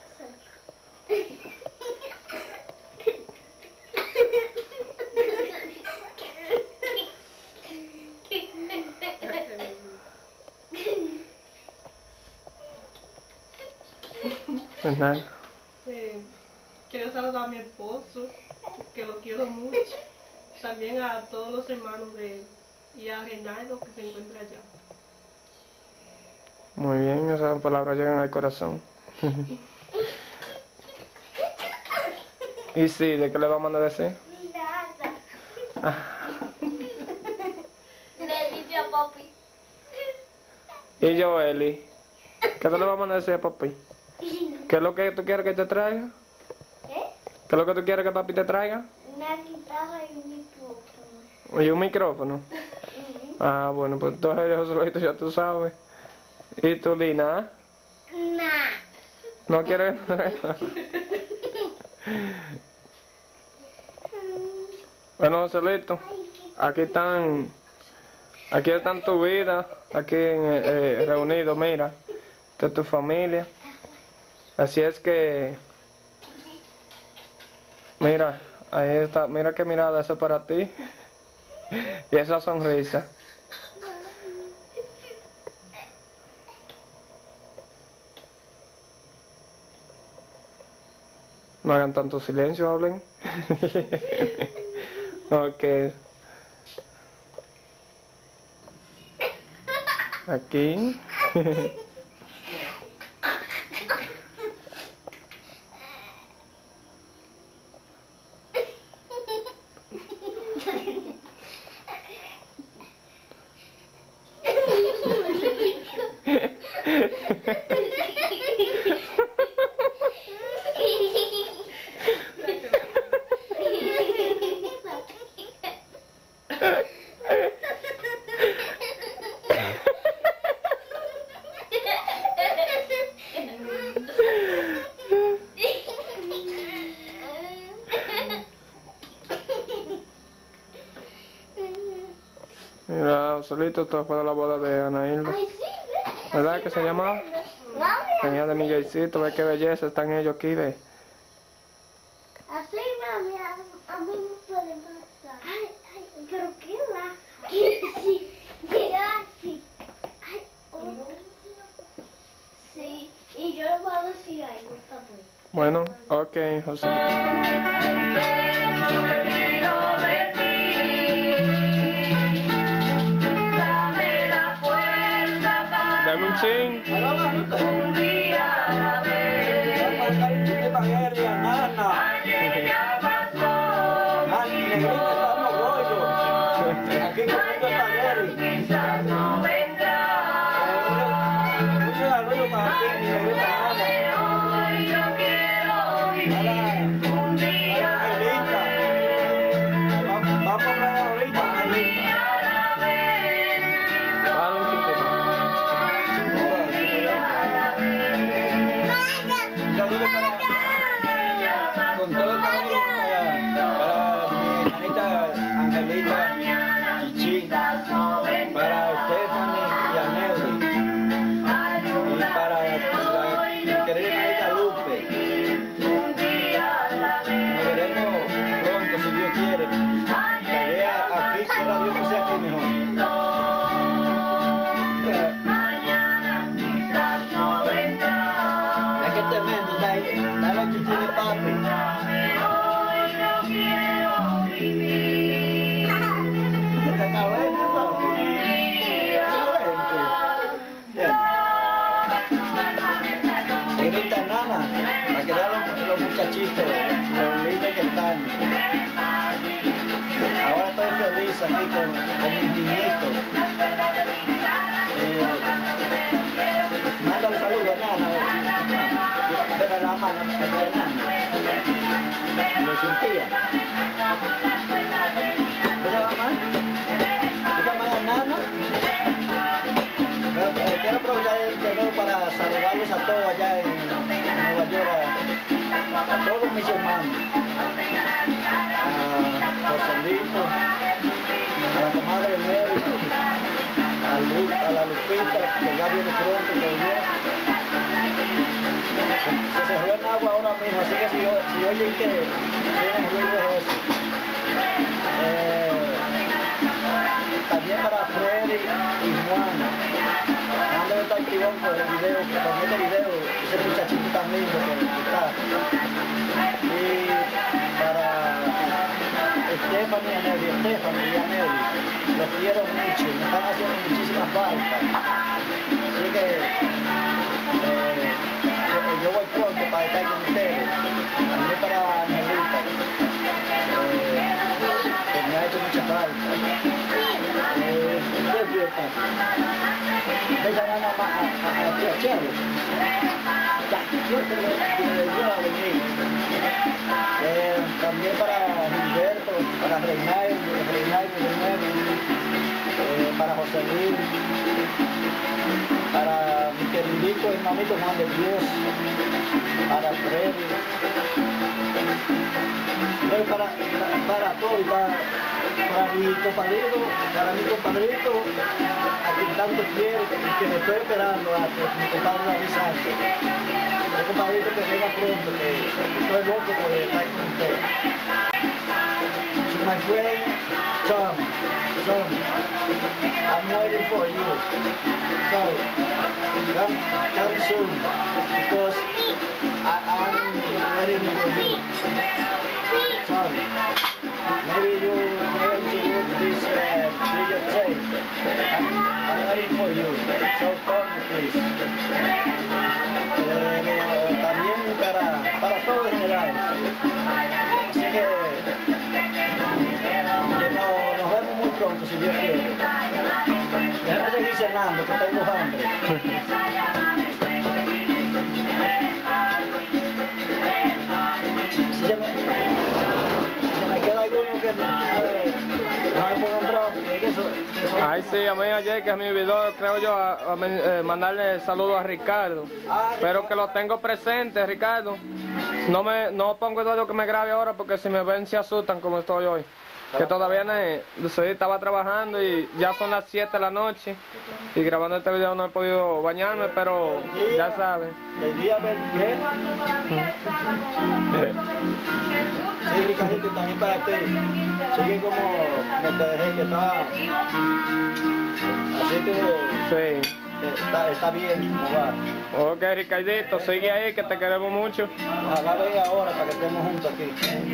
Pues nada. Eh, quiero saludar a mi esposo, que lo quiero mucho. También a todos los hermanos de él y a Reinaldo, que se encuentra allá. Muy bien, esas palabras llegan al corazón. ¿Y sí, de qué le vamos a decir? Nada. Le dice a papi. Y yo, Eli, ¿qué te le vamos a decir a papi? ¿Qué es lo que tú quieres que te traiga? ¿Eh? ¿Qué es lo que tú quieres que papi te traiga? Una guitarra y un micrófono. ¿Y un micrófono? Ah, bueno, pues entonces Joselito, ya tú sabes. ¿Y tú, Lina? Nah. ¿No quieres? Bueno, Joselito, aquí están, aquí están tu vida, aquí eh, reunidos, mira, de tu familia. Así es que, mira, ahí está, mira qué mirada, eso es para ti. Y esa sonrisa. No hagan tanto silencio, hablen. Ok. Aquí. Joselito, esto fue de la boda de Ana Hilda. ¿Verdad que se llamaba? Tenía de Miguelcito, ve qué belleza están ellos aquí, ve. Así, mami, a, a mí me puede pasar. Ay, ay, pero qué va. Sí, mira así. Ay, oh. Sí, y yo le voy a decir algo también. Bueno, ok, José. Dame un ching. Un día a la vez. Vamos a ir de Pagueria, Nana. Nani, negrita, estamos rollos. Aquí comiendo Pagueri. Quizás no vendrá. Un saludo para ti, mi negrita Nana. Hoy yo quiero vivir un día Angelita. Vamos vamos a ver ahorita, Angelita. a la vez. Dale un ching. Un saludo para, con todo el cariño para, para mi hermanita Angelita, Chichi, para Stephanie y Anelli, y para la, mi querida hermanita Lupe. Nos veremos pronto, si Dios quiere. La idea aquí, quiera Dios que sea aquí mejor. Es que es tremendo, está ahí, está la chichi de papi. Está caliente, papi. Caliente. Bien. Grita Nana, para que vean los, los muchachitos, los lindos que están. Ahora estoy feliz aquí con, con mis niñitos. Eh, Mándale saludos a Nana. Debe la mano a Nana. Lo sentía. ¿Esa mamá? ¿Esa mamá es Nana? Pero, eh, quiero aprovechar el dinero para saludarlos a todos allá en Nueva York, a, a todos mis hermanos. A Joselito, a la comadre Mary, a, Lu, a la Lupita, que ya viene pronto, que viene. Se cerró el agua ahora mismo, así que si, yo, si oyen que tienen ruido es eso. Eh, también para Freddy y Juana. Mándale estar activón por el video, por este video, ese muchachito tan lindo que está. Y para Stephanie y Anelli, Stephanie y Anelli, los quiero mucho, me están haciendo muchísimas faltas. Así que eh, yo, yo voy pronto para estar con ustedes. También para Angelita, eh, que me ha hecho mucha falta. Eh, ¿qué fiesta? Ella nada más a, a, a, a Chelo. Ya, yo te lo digo a venir. Eh, también para Gilberto, para Reinaldo, Reinaldo de nuevo, eh, para José Luis, para mi queridito hermanito Juan de Dios, para Freddy, eh, para, para, para todo, para, para mi compadrito, para mi compadrito, a quien tanto quiero, que me estoy esperando, a mi compadre David Sánchez. El compadrito que venga pronto, que estoy loco por estar con usted. To my friend, Tom, Tom, I'm waiting for you. So, come, come soon, because I, I'm waiting for you. Tom, maybe you will to use this uh, video tape. I'm, I'm waiting for you. So call me, please. Eh, también para, para todo en general. Así que, que no, nos vemos muy pronto, si Dios quiere. Déjame seguir cenando, que tengo hambre. Si se me, si me queda alguno que no, no me ponga un drop, que eso, eso. Ay, sí, a mí ayer que me olvidó, creo yo, a, a, eh, mandarle saludos a Ricardo. Pero que lo tengo presente, Ricardo. No me no pongo todo lo que me grabe ahora porque si me ven se asustan como estoy hoy. Que todavía no es, sí, estaba trabajando y ya son las siete de la noche y grabando este video no he podido bañarme, pero ya saben. El día veintitrés. Sí, Ricardito, también para ti. Sigue como me te dejé que está. Así que Sí. está, está bien, ¿cómo va? Ok, Ricardito, sigue ahí que te queremos mucho. Ojalá venga ahora para que estemos juntos aquí.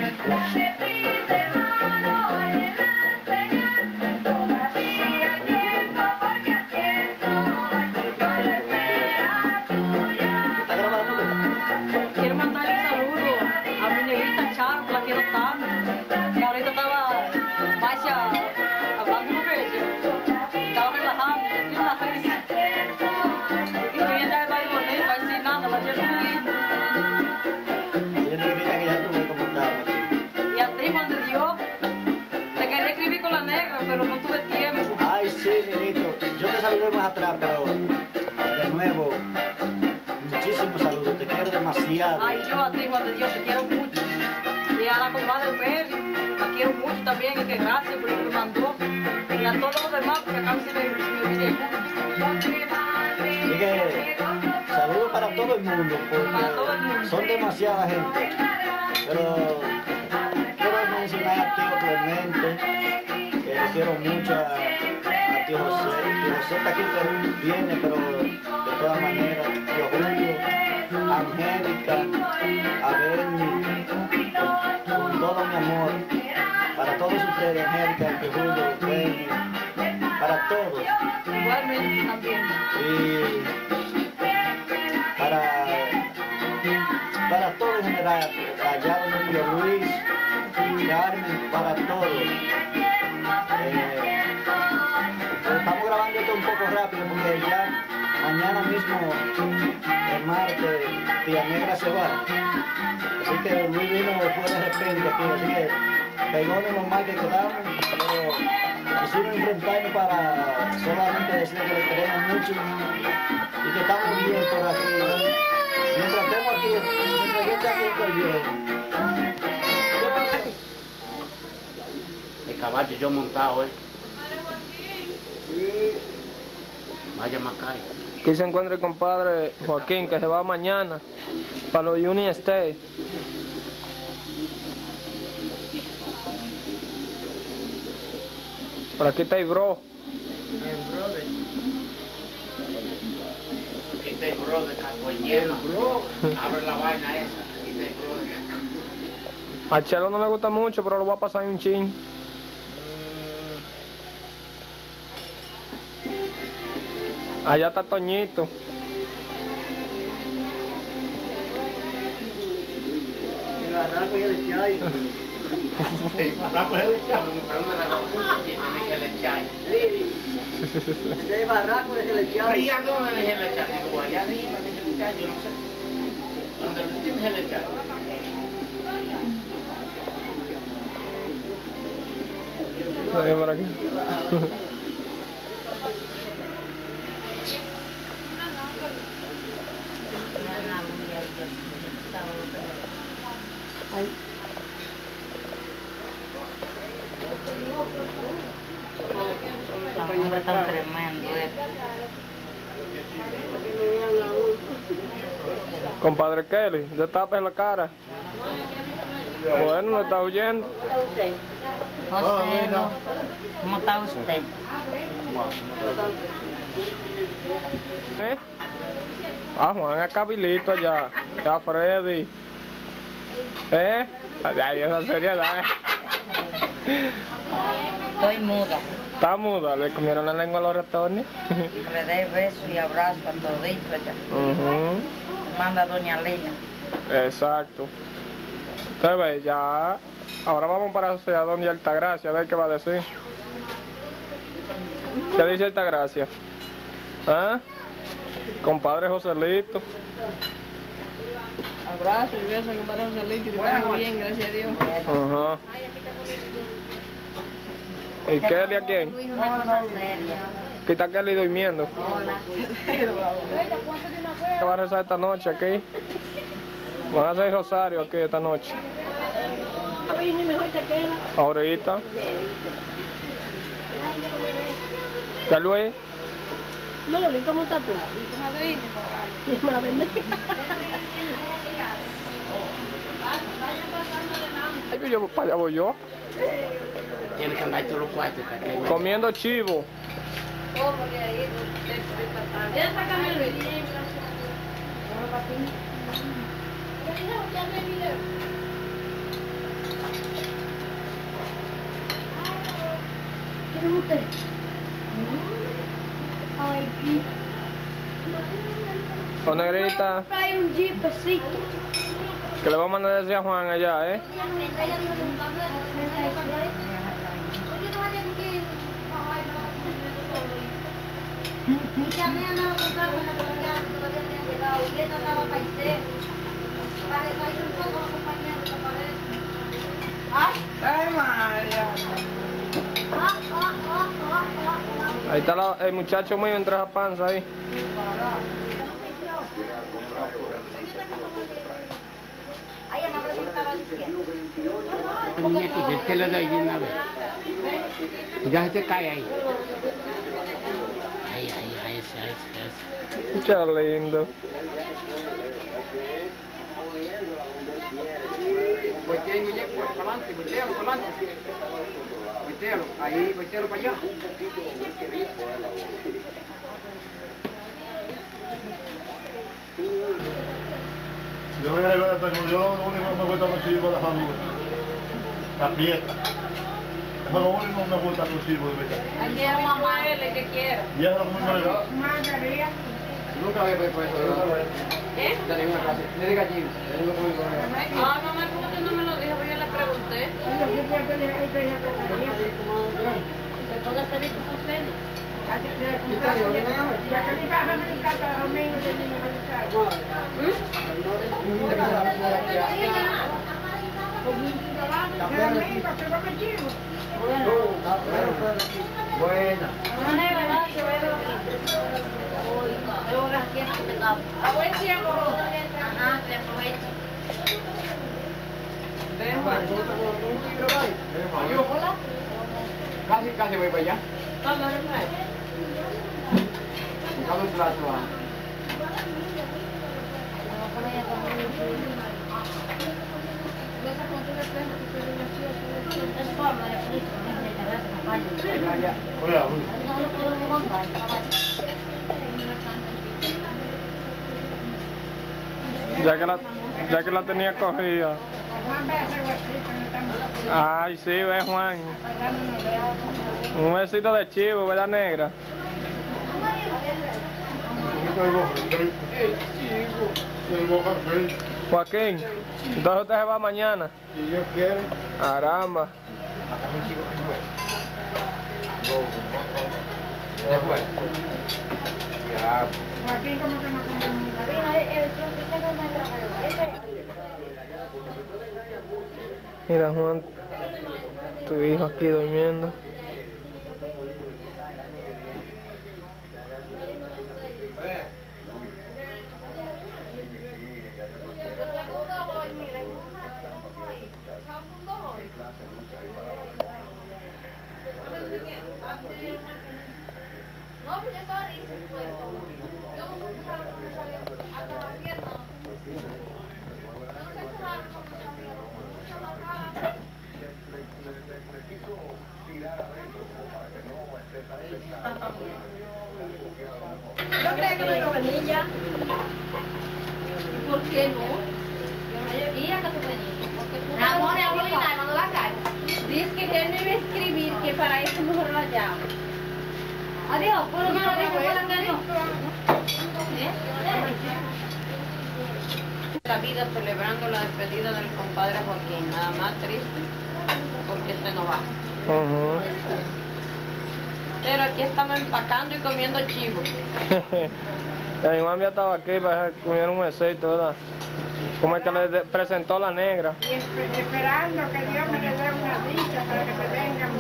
¿Está grabando? Quiero mandar un saludo a mi negrita Charo, que la quiero tanto. Que ahorita estaba Masha hablando con ella. Estaba relajando, y una feliz. Y que viene a ver bonito, va a decir nada, la quiero muy linda. Yo negrita que ya tuve como estaba. Y a ti, Juan de Dios, te quería escribir con la negra, pero no tuve tiempo. Ay, sí, negrito. Yo te saludé más atrás, pero de nuevo, muchísimos saludos. Te quiero demasiado. Ay, yo a ti, Juan de Dios, te quiero mucho. Y a la comadre Peri, la quiero mucho también, y que gracias por lo que me mandó. Y a todos los demás, porque acá se me, me olvidé. Así que saludos para todo el mundo, Para todo el porque mundo. son demasiada gente. Pero quiero mencionar a Tío Clemente, que le quiero mucho a, a Tío José. Tío José está aquí en Perú, viene, pero de todas maneras, Tío Julio, a Angélica, a Benny, con, con todo mi amor. Para todos ustedes, Angélica, Tío Julio, Benny, para todos. Igualmente también. Y para, para todo en general, allá donde Tío Luis, Carmen, para todos. Eh, estamos grabando esto un poco rápido porque ya mañana mismo, el martes, Tía Negra se va. Así que Luis vino fue de repente aquí, así que perdónenos más que quedamos, pero quisimos enfrentarnos para solamente decir que le queremos mucho y que estamos bien por aquí. Mientras estemos aquí, mientras yo esté aquí estoy bien. El caballo yo montado, ¿eh? Vaya Macay. Aquí se encuentra el compadre Joaquín que se va mañana para los Uni State. Por aquí está el bro. El brother. Aquí está el brother, cacoñero. Abre la vaina esa. Aquí está el brother. A Chelo no le gusta mucho, pero lo voy a pasar en un chin. Allá está Toñito. El barranco y el chai. El barranco es el chavo, me pregunta la cosa, y tiene que le echar. Ese barranco es el chai. Arriba no me dejé le echar, digo, allá arriba dejé le echar, yo no sé. Donde le tienes le echar. Ahí por aquí. Hombre tan tremendo, eh. Compadre Kelly, ya tapa en la cara. Bueno, no está huyendo. José, no. ¿Cómo está usted? ¿Eh? Ah, Juan, acá Vilito allá. Está Freddy. ¿Eh? Ay, esa seriedad. Estoy muda. Está muda, le comieron la lengua a los ratones. Le doy beso y abrazo a todito allá. Ujú. Manda doña Lina. Exacto. Usted ve, ya. Ahora vamos para allá donde Altagracia, a ver qué va a decir. ¿Qué dice Altagracia? ¿Ah? Compadre Joselito. Abrazo y beso, compadre Joselito, que está muy bien, gracias a Dios. Ajá. ¿Y Kelly a quién? Una cosa seria. Aquí está Kelly durmiendo. Hola. ¿Qué va a rezar esta noche aquí? Van a hacer rosario aquí esta noche. Ahorita. ¿Ya Luis? No, ¿cómo está tú? Ay, que yo, para allá voy yo. Tienes que andar todos los cuartos. Comiendo chivo. Ya sácame el video. ¿Quieren ustedes? Ay, O negrita. hay un jeepecito. Que le voy a mandar a decir a Juan allá, ¿eh? Ay, María. Ahí está la- el muchacho mío entre esa panza ahí. Muñeco, que te lo doy de una vez. Ya se te cae ahí. Ahí, ahí, ahí, ese, ese, ese. Qué lindo. Voltea el muñeco para adelante, voltealo para adelante. Voltealo, ahí, voltealo para allá. Yo voy a llevar hasta con yo, lo único que me gusta los chivos de la familia. La fiesta. Eso es lo único que me gusta los chivos de verdad. Aquí es mamá L que quiera. Y eso es lo único que Nunca había puesto eso. ¿Eh? Tenía una clase. Le diga allí. Ah, mamá, ¿cómo que no me lo dijo? Yo le pregunté. Buena. A buen tiempo. Ajá, se aprovecha. Casi, casi voy para allá. Dame un plato. ah. Oye, uy. Ya que la, ya que la tenía cogida. Ay, sí, ve Juan. Un besito de chivo, ¿verdad, negra? Joaquín, entonces usted se va mañana. Si Dios quiere. Caramba. Después. Ya. Mira, Juan, tu hijo aquí durmiendo. Yo creo que me lo venía. ¿Por qué no? ¿Y a qué se venía? Amor, abuelita, cuando la calle. Dice que él me iba a escribir que para eso mejor la llamo. Adiós, por lo menos dijo para que adiós. La vida celebrando la despedida del compadre Joaquín, nada más triste, porque se nos va. Ujú. Pero aquí estamos empacando y comiendo chivo. Mi mami estaba aquí para comer un besito, ¿verdad? Como el que le de- presentó la negra. Y esp- esperando que Dios me le dé una dicha para que me vengan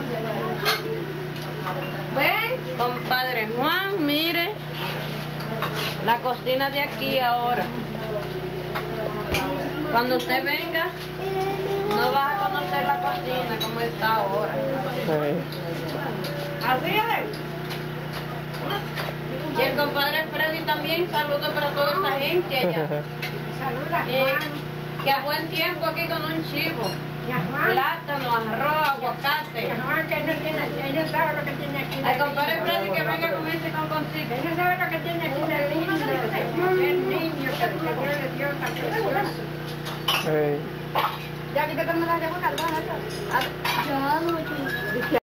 ¿Ven? Compadre Juan, mire. La cocina de aquí ahora. Cuando usted venga, No vas a conocer la cocina como está ahora. Sí. Así es. Y el compadre Freddy también, saludos para toda esta gente allá. Eh, que a buen tiempo aquí con un chivo. Plátano, arroz, aguacate. Ella sabe lo que tiene aquí. Al compadre Freddy que venga con ese conconcito. Ella sabe lo que tiene aquí. El niño, el niño que el Señor le dio tan precioso. Sí. Ya que te tomas la de boca, Yo amo